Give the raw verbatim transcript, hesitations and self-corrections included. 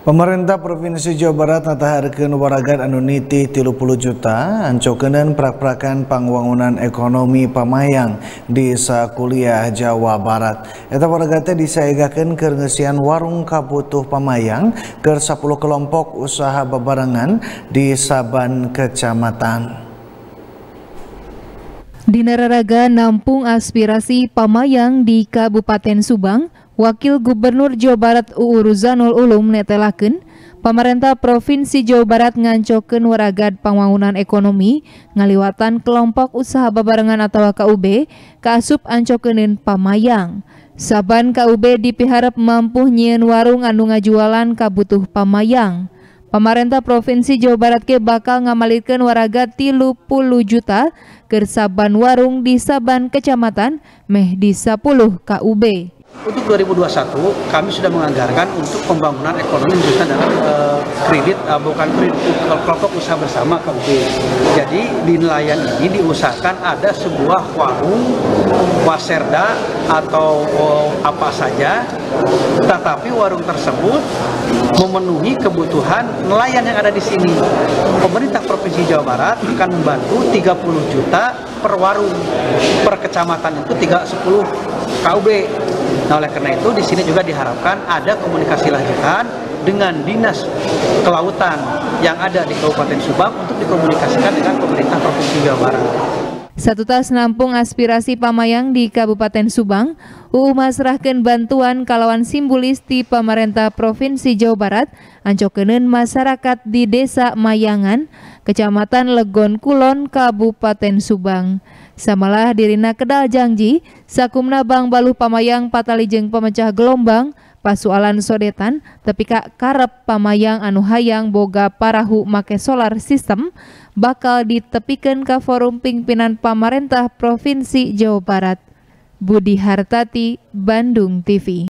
Pemerintah Provinsi Jawa Barat nataharkeun waragat anu nitih tilu puluh juta ancokeun prak-prakan pangwangunan ekonomi pamayang di sakuliah Jawa Barat. Eta waragat teh disaegakeun keur ngeusian warung kabutuh pamayang keur sapuluh kelompok usaha babarengan di saban kecamatan. Dina raraga nampung aspirasi pamayang di Kabupaten Subang, Wakil Gubernur Jawa Barat U U Ruzanul Ulum netelakeun pemerintah Provinsi Jawa Barat ngancokeun waragad pangwangunan ekonomi ngaliwatan kelompok usaha babarengan atau K U B kaasup ancokeuneun pamayang. Saban K U B dipiharep mampu nyieun warung anu ngajualan kabutuh pamayang. Pemerintah Provinsi Jawa Barat ke bakal ngamalikeun waragad tilu puluh juta keur saban warung di saban kecamatan meh di sepuluh K U B. Untuk dua ribu dua puluh satu kami sudah menganggarkan untuk pembangunan ekonomi khususnya dalam uh, kredit uh, bukan kredit kelompok usaha bersama K U B. Jadi di nelayan ini diusahakan ada sebuah warung waserda atau uh, apa saja, tetapi warung tersebut memenuhi kebutuhan nelayan yang ada di sini. Pemerintah Provinsi Jawa Barat akan membantu tiga puluh juta per warung, per kecamatan itu tiga sepuluh K U B. Nah, oleh karena itu di sini juga diharapkan ada komunikasi lanjutan dengan Dinas Kelautan yang ada di Kabupaten Subang untuk dikomunikasikan dengan pemerintah Provinsi Jawa Barat. Satutas nampung aspirasi pamayang di Kabupaten Subang, U U masrahkeun bantuan kalawan simbolis ti pemerintah Provinsi Jawa Barat ancokeuneun masyarakat di Desa Mayangan, Kecamatan Legon Kulon, Kabupaten Subang. Samalah dirina kedal janji sakumna bang baluh pamayang patalijeng pemecah gelombang pasualan sodetan tepi ka karep pamayang anu hayang boga parahu make solar system bakal ditepikeun ka forum pimpinan pamarentah Provinsi Jawa Barat. Budi Hartati, Bandung T V.